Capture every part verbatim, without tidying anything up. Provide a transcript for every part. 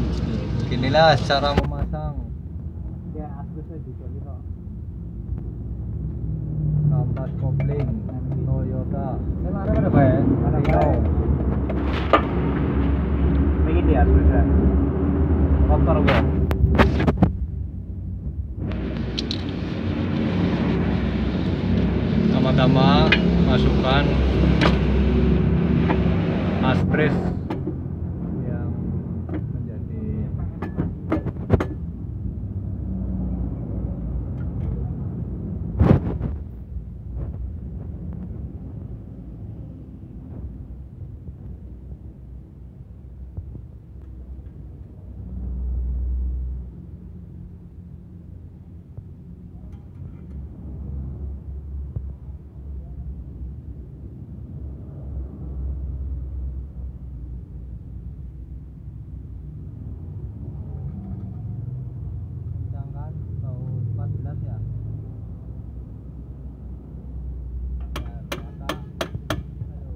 Inilah cara memasang Ya, asbesnya di sini kok. kampas kopling Toyota. Kan ada berapa ya? Ada Rino. berapa? Ini dia asbesnya. Kotor gua. Pertama-tama masukkan aspres yang menjadi kencangkan tahun empat belas ya. Dan mata aduh.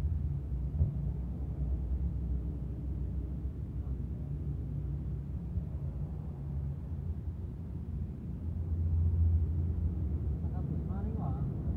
Maka mari wah.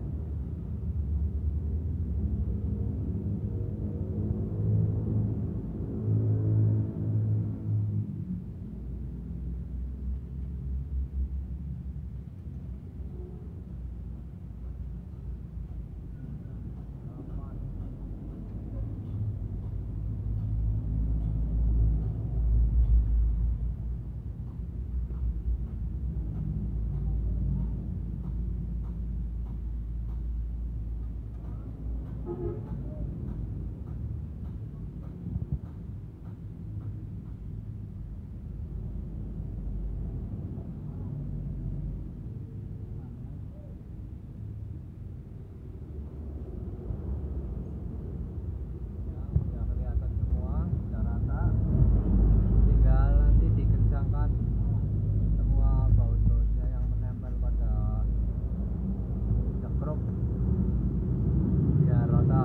Sudah kelihatan semua, sudah rata. Tinggal nanti dikencangkan semua baut-bautnya yang menempel pada sekrup biar rata.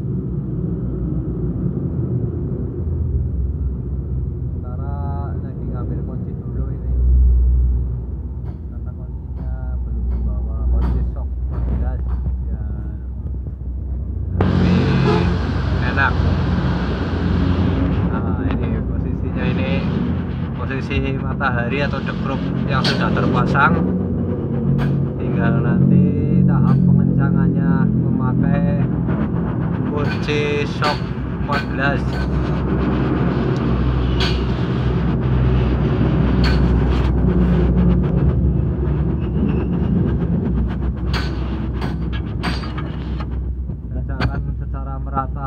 Sementara lagi ngambil kunci dulu ini karena kuncinya belum membawa kunci shock gas biar lebih enak. Nah ini posisinya, ini posisi matahari atau dekrup yang sudah terpasang. Tinggal nanti tahap pengencangannya memakai kunci shock empat belas. Kencangkan secara merata.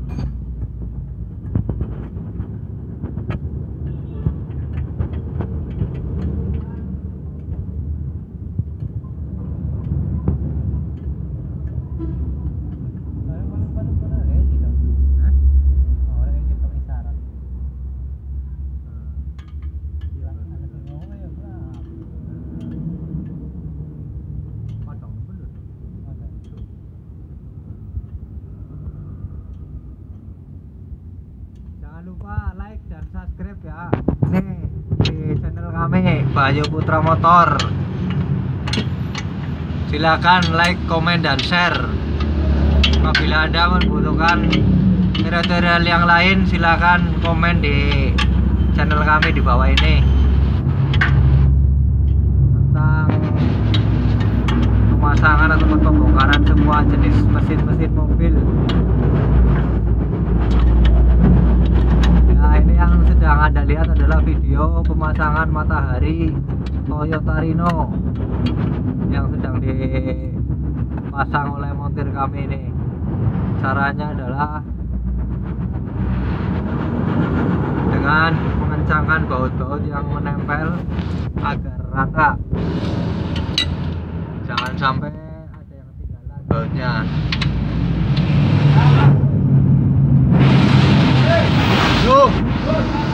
Jangan lupa like dan subscribe ya. Nih di channel kami Bayu Putra Motor. Silakan like, komen, dan share. Apabila Anda membutuhkan tutorial yang lain, silakan komen di channel kami di bawah ini tentang pemasangan atau pembongkaran semua jenis mesin-mesin mobil. Nah ini yang sedang Anda lihat adalah video pemasangan matahari Toyota Rino yang sedang dipasang oleh montir kami ini. Caranya adalah dengan mengencangkan baut-baut yang menempel agar rata, jangan sampai ada yang ketinggalan bautnya. Yuk.